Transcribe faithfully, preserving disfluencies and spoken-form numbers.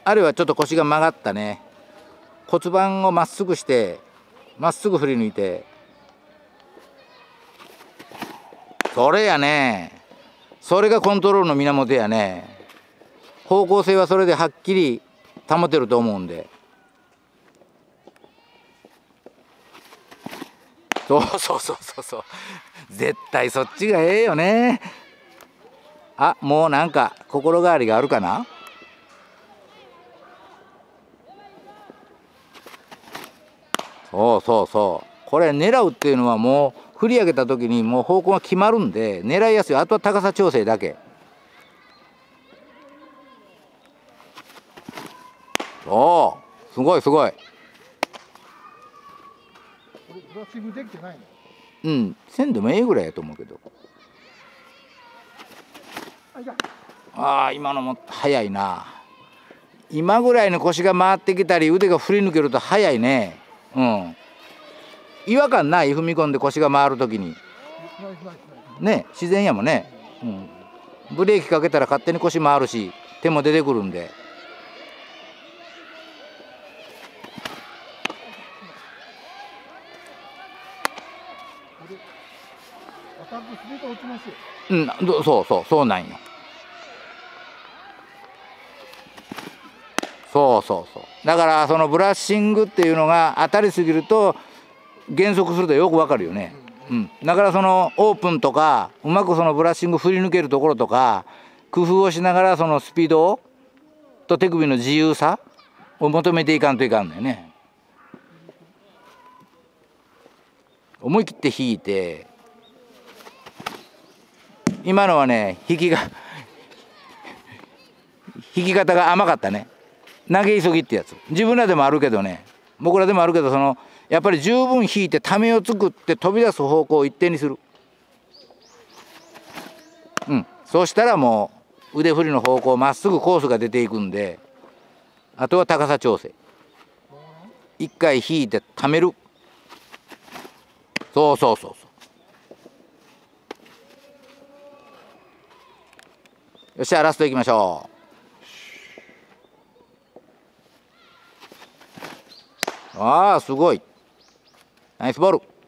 あれはちょっと腰が曲がったね。骨盤をまっすぐしてまっすぐ振り抜いて、それやね。それがコントロールの源やね。方向性はそれではっきり保てると思うんで。そうそうそうそうそう、絶対そっちがええよね。あ、もうなんか心変わりがあるかな。そうそうそう、これ狙うっていうのはもう振り上げた時にもう方向が決まるんで狙いやすい。あとは高さ調整だけ。おお、すごいすごい。 ブラッシングできてないの？ うん、せんでもええぐらいやと思うけど。ああ、今のも速いな。今ぐらいの腰が回ってきたり腕が振り抜けると速いね。うん。違和感ない？踏み込んで腰が回るときに。ね、自然やもんね。うん。ブレーキかけたら勝手に腰回るし、手も出てくるんで。うん、そうそうそうなんよ。そうそうそう。だからそのブラッシングっていうのが当たりすぎると減速するとよくわかるよね。うん。だからそのオープンとかうまくそのブラッシング振り抜けるところとか工夫をしながらそのスピードと手首の自由さを求めていかんといかんのよね。思い切って引いて、今のはね引きが引き方が甘かったね。投げ急ぎってやつ自分らでもあるけどね、僕らでもあるけど、そのやっぱり十分引いてためを作って飛び出す方向を一定にする。うん、そうしたらもう腕振りの方向まっすぐコースが出ていくんで、あとは高さ調整。一回引いてためる。そうそうそうそう。よっしゃ、ラストいきましょう。ああ、すごいナイスボール。